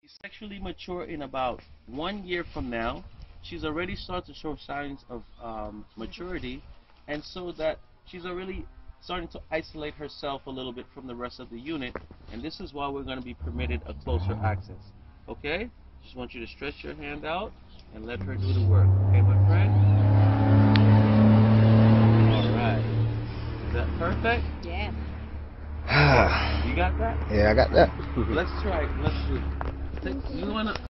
sexually mature in about 1 year from now. She's already started to show signs of maturity, and so that she's already starting to isolate herself a little bit from the rest of the unit, and this is why we're going to be permitted a closer access. Okay? Just want you to stretch your hand out and let her do the work. Okay, my friend? Alright. Is that perfect? Yeah. You got that? Yeah, I got that. Let's try it. Let's do it. You wanna